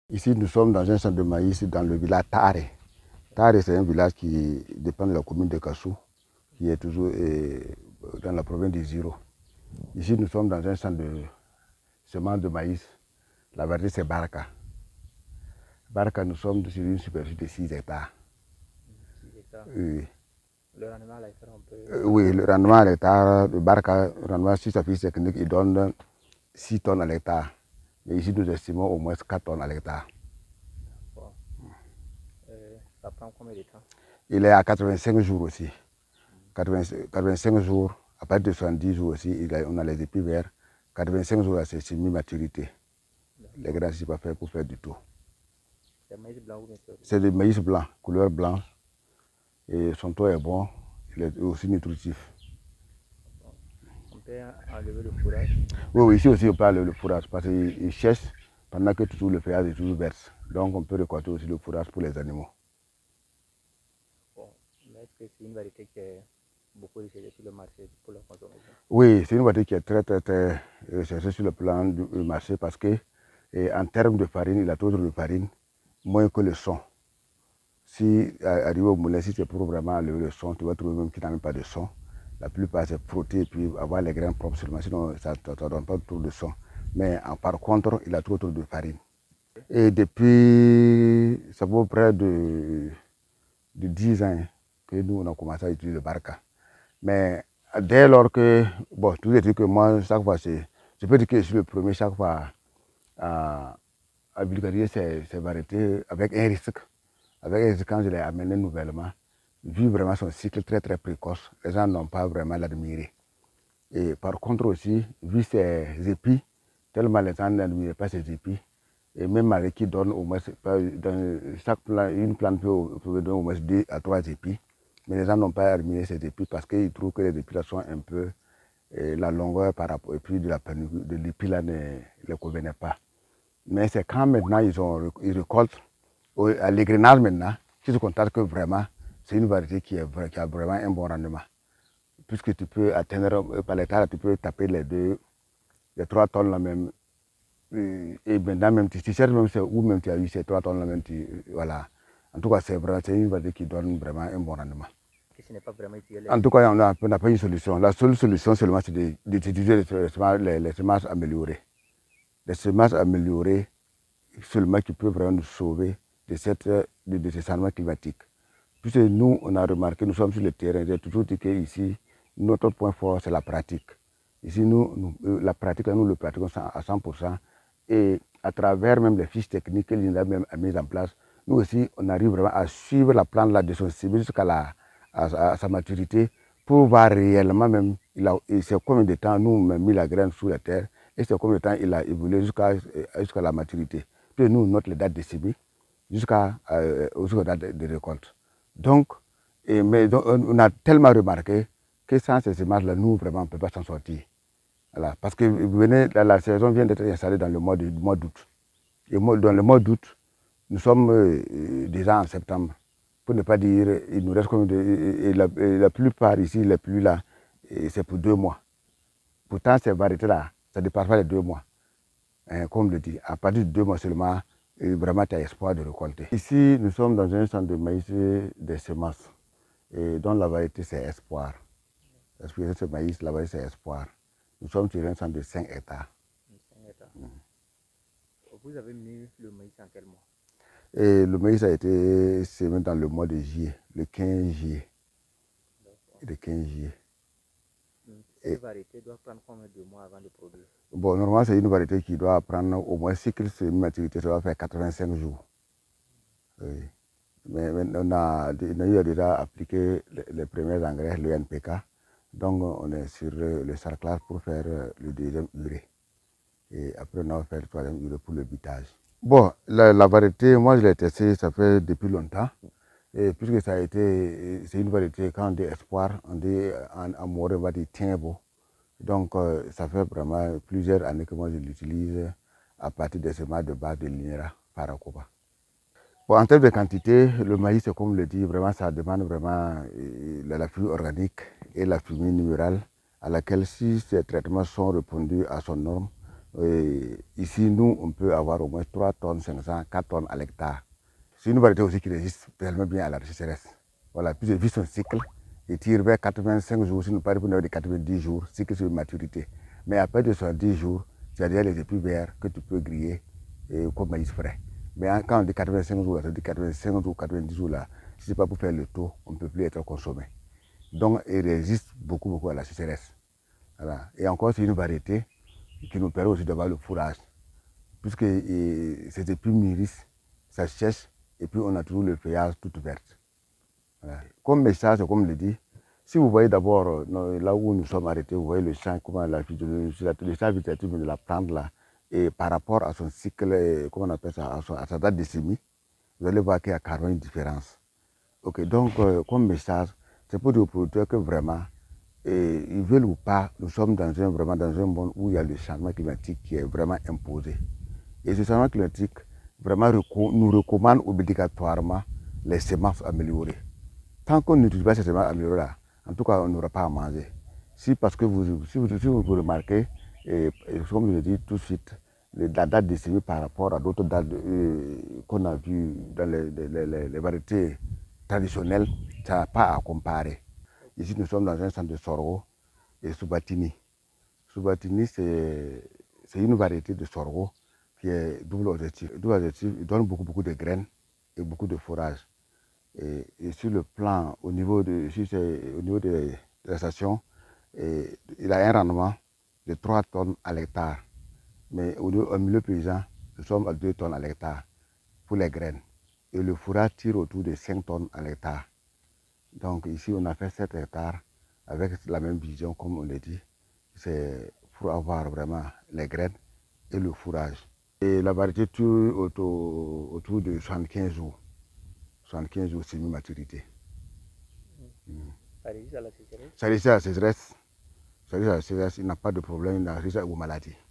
Ici, nous sommes dans un champ de maïs dans le village Tare. Tare, c'est un village qui dépend de la commune de Kassou, qui est toujours dans la province du Ziro. Ici, nous sommes dans un champ de semences de maïs. La variété, c'est Baraka. Baraka, nous sommes sur une superficie de 6 hectares. 6 hectares. Oui. Le rendement à l'hectare, on peut... Oui, le rendement à l'hectare, le Baraka, le rendement sur sa fiche technique, il donne 6 tonnes à l'hectare. Mais ici, nous estimons au moins 4 tonnes à l'hectare. Bon. Ça prend combien de temps? Il est à 85 jours aussi. 85 jours, à partir de 70 jours aussi, on a les épis verts. 85 jours, c'est semi-maturité. Les grains, c'est pas fait pour faire du tout. C'est maïs blanc ou bien c'est du maïs blanc, couleur blanche. Et son taux est bon, il est aussi nutritif. On peut enlever le fourrage? Oui, ici aussi on peut enlever le fourrage parce qu'il cherche pendant que toujours le feuillage est toujours vert. Donc on peut récolter aussi le fourrage pour les animaux. Bon, mais est-ce que c'est une variété qui est beaucoup recherchée sur le marché pour la consommation? Oui, c'est une variété qui est très recherchée sur le plan du marché parce que en termes de farine, il a trop de farine, moins que le son. Si arrivé au moulin, si c'est pour vraiment enlever le son, tu vas trouver même qu'il n'a même pas de son. La plupart c'est frotter et puis avoir les grains propres seulement, sinon ça ne donne pas trop de son. Mais par contre, il a trop de farine. Et depuis, ça vaut près de 10 ans que nous on a commencé à utiliser le Baraka. Mais dès lors que, bon, tous les trucs que moi, chaque fois, je peux dire que je suis le premier chaque fois à vulgariser ces variétés avec un risque. Avec un risque, quand je l'ai amené nouvellement, vu vraiment son cycle très précoce, les gens n'ont pas vraiment l'admiré. Et par contre aussi, vu ses épis, tellement les gens n'admiraient pas ses épis, et même avec qui donne au moins, dans chaque plante, une plante peut donner au moins 2 à 3 épis, mais les gens n'ont pas admiré ces épis parce qu'ils trouvent que les épis là sont un peu, la longueur par rapport, et puis de l'épi là ne les convenait pas. Mais c'est quand maintenant ils récoltent, à l'égrenage maintenant, qu'ils se constatent que vraiment, c'est une variété qui a vraiment un bon rendement. Puisque tu peux atteindre, par l'hectare, tu peux taper les 3 tonnes là même. Et maintenant même, tu cherches même où même tu as eu ces 3 tonnes là même, voilà. En tout cas, c'est une variété qui donne vraiment un bon rendement. Que ce n'est pas vraiment utile. En tout cas, on n'a pas une solution. La seule solution seulement, c'est d'utiliser les semences améliorées. Les semences améliorées, seulement qui peuvent vraiment nous sauver de ces changements climatiques. Puisque nous, on a remarqué, nous sommes sur le terrain, j'ai toujours dit qu'ici, notre point fort, c'est la pratique. Ici, la pratique, nous le pratiquons à 100%. Et à travers même les fiches techniques que l'INRA même a mises en place, nous aussi, on arrive vraiment à suivre la plante là, de son cible jusqu'à sa maturité pour voir réellement même, c'est combien de temps nous on a mis la graine sous la terre et c'est combien de temps il a évolué jusqu'à la maturité. Puis nous, on note les dates de semis jusqu'à la date de récolte. Donc, on a tellement remarqué que sans ces semences-là, nous, vraiment, on ne peut pas s'en sortir. Voilà, parce que la saison vient d'être installée dans le mois d'août. Et dans le mois d'août, nous sommes déjà en septembre. Pour ne pas dire, il nous reste comme la plupart ici, les pluies là, c'est pour 2 mois. Pourtant, ces variétés-là, ça dépasse pas les 2 mois. Comme le dit, à partir de 2 mois seulement, vraiment, tu as espoir de récolter. Ici, nous sommes dans un champ de maïs des semences, et dont la variété, c'est Espoir. Ce maïs, la variété, c'est Espoir. Nous sommes sur un champ de 5 hectares. 5 hectares. Vous avez mis le maïs en quel mois? Et le maïs a été semé dans le mois de juillet, le 15 juillet. Le 15 juillet. Cette variété doit prendre combien de mois avant de produire? Bon, normalement, c'est une variété qui doit prendre au moins cycle de maturité, ça va faire 85 jours. Oui. Mais on a eu déjà appliqué les premiers engrais, le NPK. Donc, on est sur le sarclage pour faire le deuxième urée. Et après, on va faire le troisième urée pour le bitage. Bon, la variété, moi, je l'ai testée, ça fait depuis longtemps. Et puisque ça a été, c'est une variété, quand on dit espoir, on dit en amour, on va dire tiens beau. Donc, ça fait vraiment plusieurs années que moi je l'utilise à partir des semences de base de l'INRA Paracopa. Bon, en termes de quantité, le maïs, c'est comme le dit, vraiment, ça demande vraiment la fumée organique et la fumée minérale, à laquelle si ces traitements sont répondus à son norme, Ici, nous, on peut avoir au moins 3 tonnes 500, 4 tonnes à l'hectare. C'est une variété aussi qui résiste tellement bien à la sécheresse. Voilà, puis il vit son cycle. Il tire vers 85 jours, sinon pas de 90 jours, cycle sur maturité. Mais après 70 jours, tu as déjà les épis verts que tu peux griller comme maïs frais. Mais quand on dit 85 jours, ça dit 85 jours, 90 jours là, si ce n'est pas pour faire le taux, on ne peut plus être consommé. Donc, il résiste beaucoup à la sécheresse. Voilà. Et encore, c'est une variété qui nous permet aussi d'avoir le fourrage. Puisque ces épis mûrissent, ça sèche, et puis on a toujours le feuillage toute verte. Voilà. Comme message, comme je l'ai dit, si vous voyez d'abord là où nous sommes arrêtés, vous voyez le champ, comment le champ végétatif de la plante là, et par rapport à son cycle, comment on appelle ça, à sa date de semis, vous allez voir qu'il y a carrément une différence. Ok, donc comme message, c'est pour dire aux producteurs que vraiment, ils veulent ou pas, nous sommes vraiment dans un monde où il y a le changement climatique qui est vraiment imposé. Et ce changement climatique vraiment nous recommande obligatoirement les semences améliorées. Tant qu'on n'utilise pas ces semences améliorées là, en tout cas, on n'aura pas à manger. Si parce que si vous remarquez, et comme je l'ai dit tout de suite, la date de semis par rapport à d'autres dates qu'on a vues dans les variétés traditionnelles, ça n'a pas à comparer. Ici, nous sommes dans un centre de sorgho et Subatini. Subatini, c'est une variété de sorgho qui est double objectif. Double objectif, il donne beaucoup de graines et beaucoup de fourrage. Et sur le plan, au niveau de la station, il a un rendement de 3 tonnes à l'hectare. Mais au milieu paysan, nous sommes à 2 tonnes à l'hectare pour les graines. Et le fourrage tire autour de 5 tonnes à l'hectare. Donc ici, on a fait 7 hectares avec la même vision, comme on l'a dit. C'est pour avoir vraiment les graines et le fourrage. Et la variété tue autour de 75 jours. 75 jours semi-maturité. Ça résiste à la sécheresse? Ça résiste à la sécheresse. Ça résiste à la sécheresse, il n'a pas de problème, il n'a résiste aux maladies.